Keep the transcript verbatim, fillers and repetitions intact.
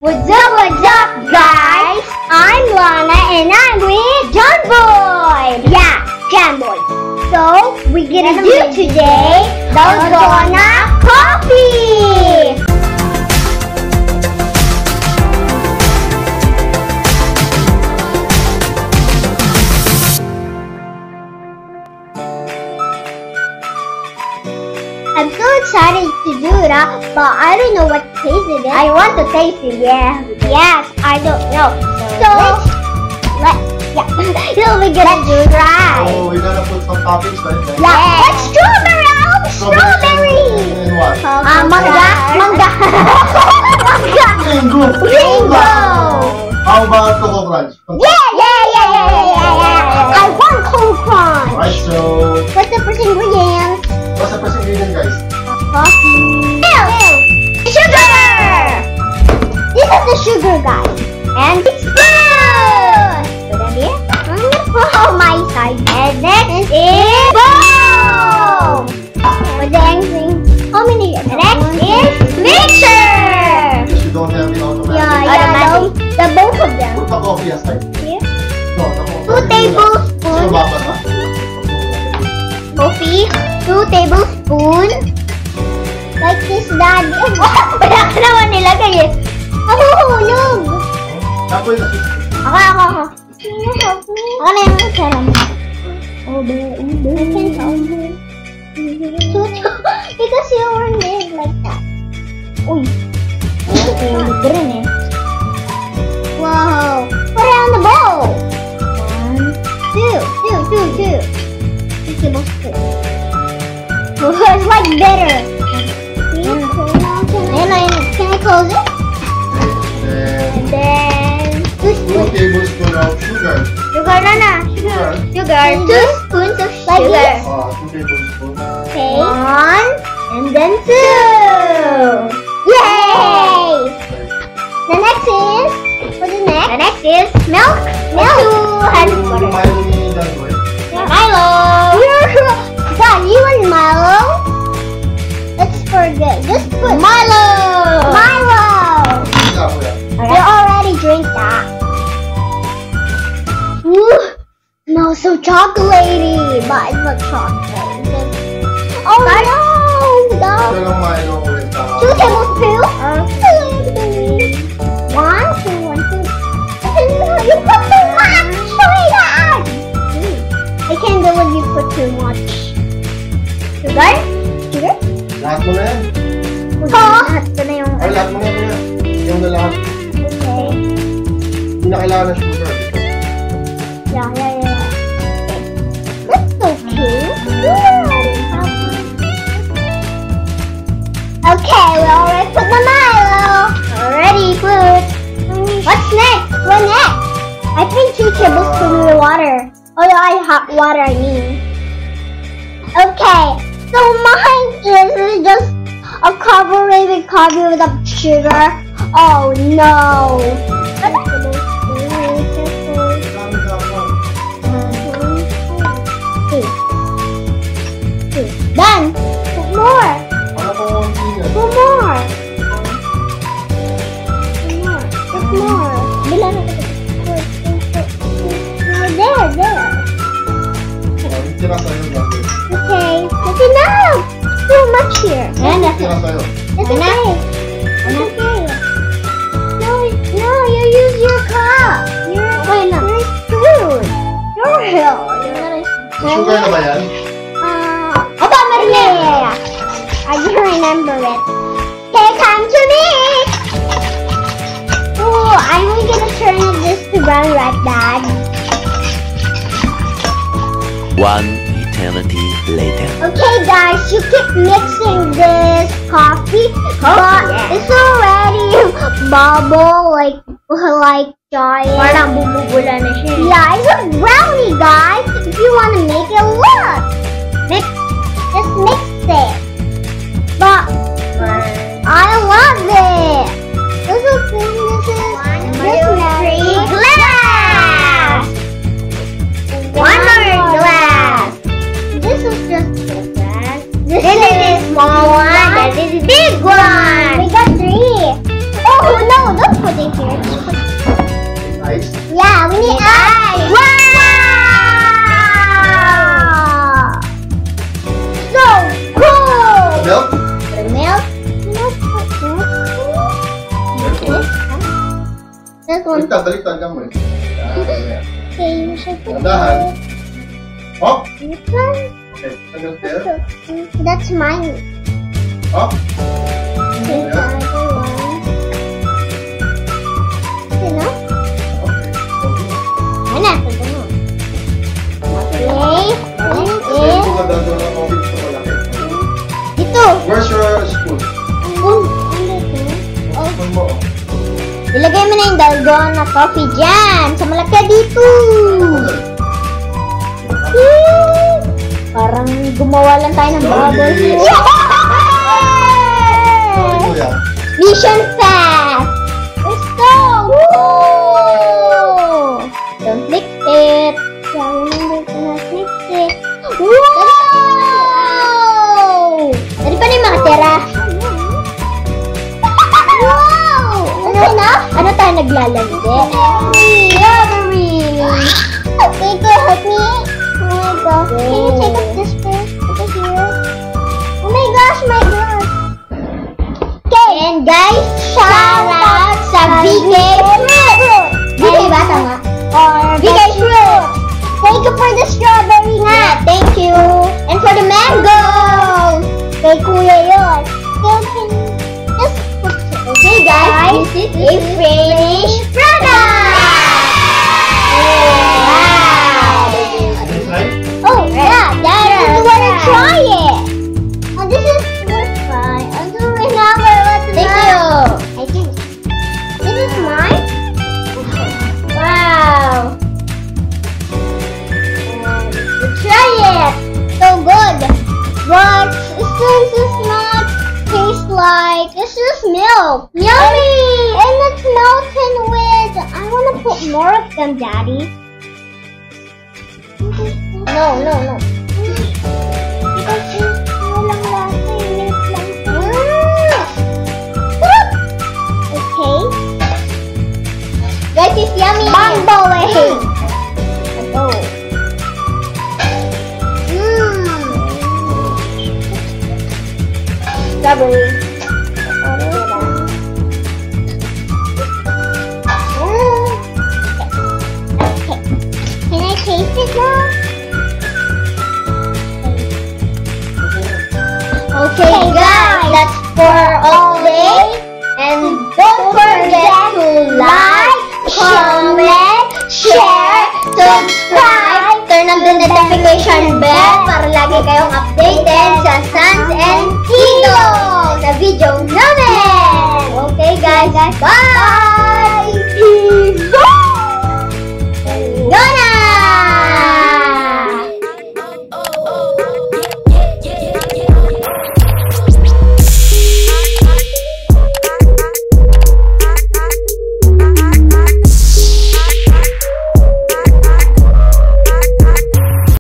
What's up, what's up, guys? I'm Lana and I'm with John Boy. Yeah, John Boy. So, we're gonna do today Dalgona Coffee. I'm so excited to do that, but I don't know what taste it is. I want to taste it, yeah. Yes, I don't know. So, let's, let's yeah, so we're gonna do try. So, we're gonna put some toppings, right? Yeah, yeah. Like strawberry, oh, strawberry. And what? Uh, manga, manga. Manga. Mango. Mango. How about Coco Crunch? Yeah, yeah, yeah, yeah, yeah, yeah, yeah. I want Coco Crunch. Alright, so... What's the first ingredient? What's the first ingredient, guys? Coffee. Milk. Sugar. This is the sugar, guys. And it's spoon. Put it here. I'm gonna put on my side. And next is bowl. What's the next thing? How many? The next is mixer. Because we don't have it automatic. Yeah, yeah, the, the both of them. Put the coffee aside. Here. No, the coffee. Two tablespoons. So, bakit ha? Coffee. Two tablespoons. Like this, Daddy. Wala ka naman nilagay eh. Nahuhulog. Tapos, Ako, ako, ako. Ako na yung sarang. Over, over. I can't over. Because you were made like that. Uy. Hulog ka rin eh. Wow. Put it on the bowl. One, two, two, two, two. Two tablespoons. It's like bitter. Can I, can I close it? And then two two spoons. tablespoons of sugar. Sugar na na. Sugar. Sugar. Two spoons of sugar. Ah, two tablespoons. Okay. One. And then two. Yay! The next is, what's the next? The next is milk. Milk. Two hundred Yung Milo ni Dan Boy. Milo. Dad, you want Milo? Let's forget. Just put Milo. Milo. Yeah, kuya. You already drink that. Ooh, smells so chocolatey, but it's not chocolate. Oh no! No. Ito lang Milo ulit. ah. Two tablespoons. One, two, one, two. You put too much. Show me that. I can't believe you put too much. Sugar? Sugar? Lahat mo na yan. Oh. Lahat ko na yung... Ay, lahat mo na yan. Yung na lahat. Okay. Hindi na kailangan ng sugar. Yeah, yeah, yeah. Okay. That's okay. Okay, we already put the Milo. Already put. What's next? What next? I think two tablespoons of water. Oh yeah, I hot water I mean. Okay, so mine is just a carbonated coffee with a sugar. Oh no. Done. Put more. Ano po ang tingin? Put more. Put more. Put more. Bila na. There, there. Tira sa'yo, Dan Boy. Okay, that's enough. Too much here. And that's Tira sa'yo. It's okay. It's okay. No, no, you use your cup. You're, wait, no. You're screwed. Your hill. Sugar na ba yan? Uh, oh, yeah, yeah, yeah, yeah. I can remember it. Okay, time to mix. Oh, I'm gonna turn this to brown right, Dad. One eternity later. Okay, guys, you keep mixing this coffee, but yeah. it's already bubble, like, like giant. Parang bumubula na siya. Yeah, it's a brownie, guys. If you want to make it look, mix, just mix it. But I love it. This is this is this Mary glass. One more glass. This is just a glass. This, This is is a small one. one. This is a big one. We got three. Oh no! Don't put This one. Baliktad, baliktad lang mo eh. Okay, you should put Dahan. Oh! this one. Okay, tagal there. That's mine. Oh! Okay, the other one. Sino? Okay. Ano? Ito mo. Okay. Kasi Okay. ito na Dalgona Coffee ito malaki. Dito. Where's your spoon? Oh, oh. Spoon mo. Ilagay mo na yung Dalgona Coffee dyan. Sa malaki dito. Woo! Parang gumawa lang tayo ng bubbles. Sorry. Yay! Kuya. Mission fast! Let's go! Woo! Don't mix it. Yeah, remember to not mix it. Wow! Dari pa na yung mga tira. Wow! Ano na? Ano tayo naglalandi? Strawberry! Okay, go help me. Oh my gosh. Can you take up this first? Over here. Oh my gosh, my gosh. Okay. And guys, shout out sa V K Fruit. V K ba? Tama? Or V K Fruit. Thank you for the strawberry nga. Thank you. And for the mango. Kay kuya yun. Still can just put it. Okay guys, this is a finished product. Wow. Inside? Oh yeah, Dad, I just want to try it. Oh, this is worth fine. I don't remember what to Thank you. I think this is mine. Wow. And let's try it. So good. But since it's not taste like it's just milk. Yummy. And it's melted with. I want to put more of them, Daddy. No, no, no. Okay. Guys, it's yummy. Mango way. Ito. Mmm. Strawberry. Okay. Can I taste it now? Okay guys, that's for all day. And don't forget to like, comment, share, subscribe, turn on the notification bell para lagi kayong updated sa Xands and Kiddos sa video namin. Okay guys, bye!